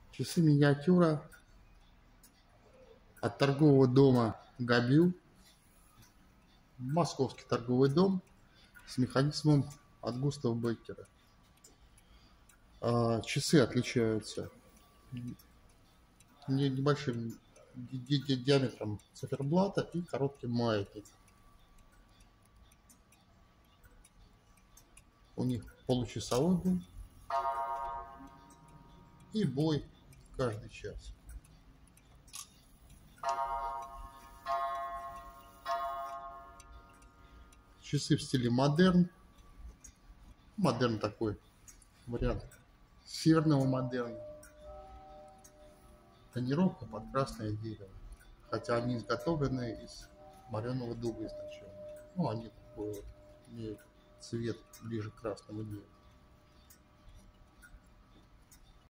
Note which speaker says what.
Speaker 1: Часы миниатюра от торгового дома Габю. Московский торговый дом с механизмом от Густава Беккера. Часы отличаются небольшим диаметром циферблата и коротким маятником. У них получасовой бой и бой каждый час. Часы в стиле модерн. Модерн такой вариант северного модерна. Тонировка под красное дерево. Хотя они изготовлены из мореного дуба изначально. Ну, они такой вот имеют цвет ближе к красному дереву.